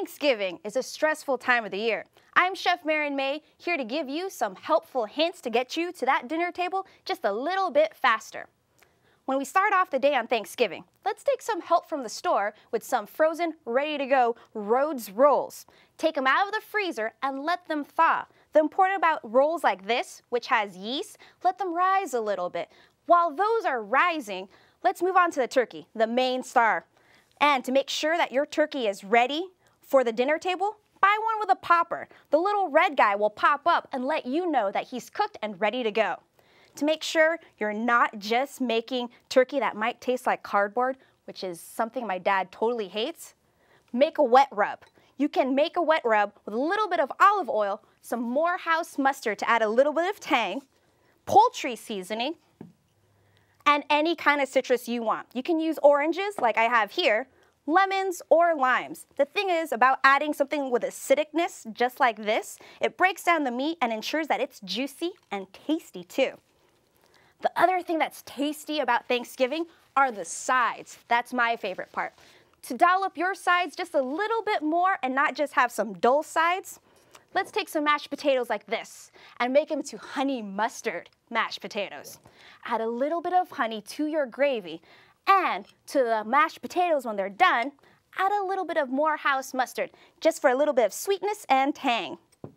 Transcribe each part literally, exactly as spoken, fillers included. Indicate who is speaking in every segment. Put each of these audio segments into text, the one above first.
Speaker 1: Thanksgiving is a stressful time of the year. I'm Chef Marin May, here to give you some helpful hints to get you to that dinner table just a little bit faster. When we start off the day on Thanksgiving, let's take some help from the store with some frozen, ready-to-go Rhodes rolls. Take them out of the freezer and let them thaw. The important about rolls like this, which has yeast, let them rise a little bit. While those are rising, let's move on to the turkey, the main star. And to make sure that your turkey is ready for the dinner table, buy one with a popper. The little red guy will pop up and let you know that he's cooked and ready to go. To make sure you're not just making turkey that might taste like cardboard, which is something my dad totally hates, make a wet rub. You can make a wet rub with a little bit of olive oil, some Morehouse mustard to add a little bit of tang, poultry seasoning, and any kind of citrus you want. You can use oranges like I have here, lemons or limes. The thing is about adding something with acidicness just like this, it breaks down the meat and ensures that it's juicy and tasty too. The other thing that's tasty about Thanksgiving are the sides. That's my favorite part. To dial up your sides just a little bit more and not just have some dull sides, let's take some mashed potatoes like this and make them to honey mustard mashed potatoes. Add a little bit of honey to your gravy, and to the mashed potatoes when they're done, add a little bit of Morehouse mustard just for a little bit of sweetness and tang.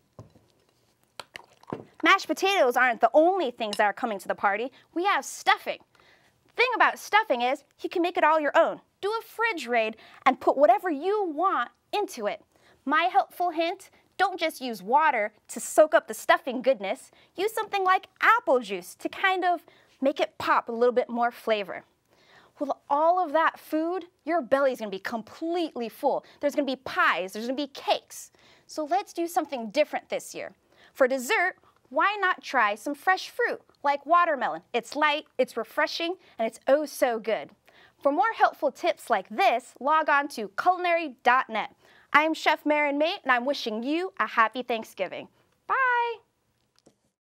Speaker 1: Mashed potatoes aren't the only things that are coming to the party. We have stuffing. The thing about stuffing is you can make it all your own. Do a fridge raid and put whatever you want into it. My helpful hint, don't just use water to soak up the stuffing goodness. Use something like apple juice to kind of make it pop a little bit more flavor. With all of that food, your belly's gonna be completely full. There's gonna be pies, there's gonna be cakes. So let's do something different this year. For dessert, why not try some fresh fruit like watermelon? It's light, it's refreshing, and it's oh so good. For more helpful tips like this, log on to culinary dot net. I'm Chef Marin May, and I'm wishing you a happy Thanksgiving.